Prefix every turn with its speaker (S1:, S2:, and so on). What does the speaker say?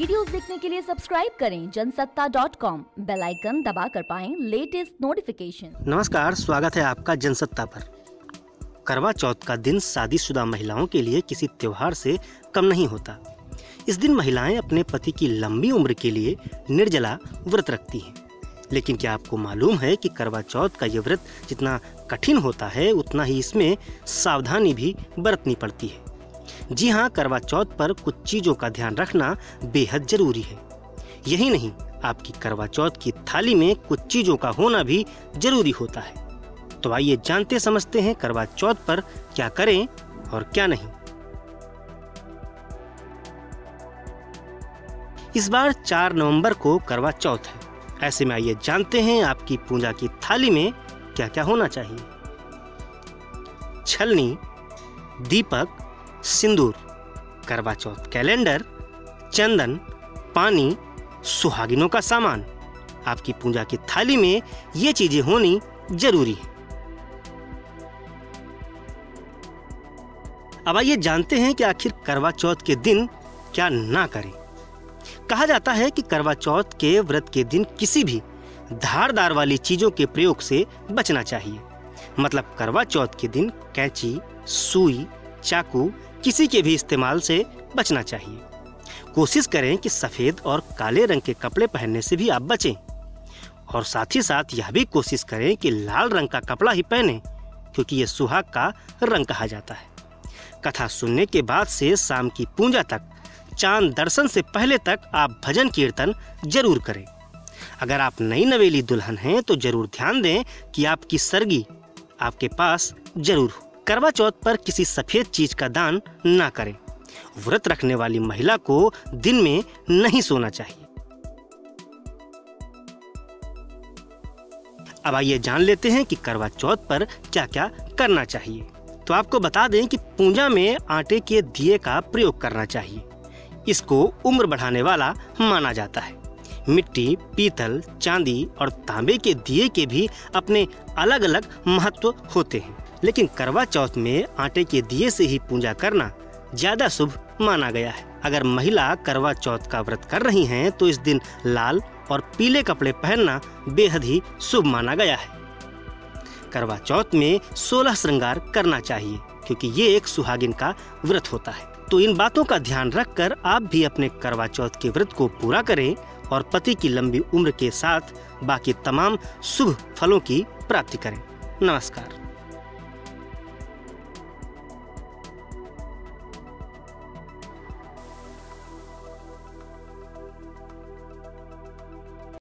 S1: Videos देखने के लिए सब्सक्राइब करें जनसत्ता.com, बेल आइकन दबाकर पाएं लेटेस्ट नोटिफिकेशन।
S2: नमस्कार, स्वागत है आपका जनसत्ता पर। करवा चौथ का दिन शादीशुदा महिलाओं के लिए किसी त्योहार से कम नहीं होता। इस दिन महिलाएं अपने पति की लंबी उम्र के लिए निर्जला व्रत रखती हैं। लेकिन क्या आपको मालूम है कि करवा चौथ का ये व्रत जितना कठिन होता है उतना ही इसमें सावधानी भी बरतनी पड़ती है। जी हाँ, करवा चौथ पर कुछ चीज़ों का ध्यान रखना बेहद जरूरी है। यही नहीं, आपकी करवा चौथ की थाली में कुछ चीज़ों का होना भी जरूरी होता है। तो आइए जानते समझते हैं करवा चौथ पर क्या करें और क्या नहीं। इस बार 4 नवंबर को करवा चौथ है। ऐसे में आइए जानते हैं आपकी पूजा की थाली में क्या क्या होना चाहिए। छलनी, दीपक, सिंदूर, करवा चौथ कैलेंडर, चंदन, पानी, सुहागिनों का सामान। आपकी पूजा की थाली में ये चीजें होनी जरूरी है। अब आइए जानते हैं कि आखिर करवा चौथ के दिन क्या ना करें। कहा जाता है कि करवा चौथ के व्रत के दिन किसी भी धारदार वाली चीजों के प्रयोग से बचना चाहिए। मतलब करवा चौथ के दिन कैंची, सुई, चाकू किसी के भी इस्तेमाल से बचना चाहिए। कोशिश करें कि सफेद और काले रंग के कपड़े पहनने से भी आप बचें और साथ ही साथ यह भी कोशिश करें कि लाल रंग का कपड़ा ही पहने, क्योंकि यह सुहाग का रंग कहा जाता है। कथा सुनने के बाद से शाम की पूजा तक, चांद दर्शन से पहले तक आप भजन कीर्तन जरूर करें। अगर आप नई नवेली दुल्हन हैं तो जरूर ध्यान दें कि आपकी सरगी आपके पास जरूर हो। करवा चौथ पर किसी सफेद चीज का दान ना करें। व्रत रखने वाली महिला को दिन में नहीं सोना चाहिए। अब आइए जान लेते हैं कि करवा चौथ पर क्या क्या करना चाहिए। तो आपको बता दें कि पूजा में आटे के दिए का प्रयोग करना चाहिए। इसको उम्र बढ़ाने वाला माना जाता है। मिट्टी, पीतल, चांदी और तांबे के दिए के भी अपने अलग अलग महत्व होते हैं, लेकिन करवा चौथ में आटे के दिए से ही पूजा करना ज्यादा शुभ माना गया है। अगर महिला करवा चौथ का व्रत कर रही हैं तो इस दिन लाल और पीले कपड़े पहनना बेहद ही शुभ माना गया है। करवा चौथ में 16 श्रृंगार करना चाहिए, क्योंकि ये एक सुहागिन का व्रत होता है। तो इन बातों का ध्यान रखकर आप भी अपने करवा चौथ के व्रत को पूरा करें और पति की लंबी उम्र के साथ बाकी तमाम शुभ फलों की प्राप्ति करें। नमस्कार।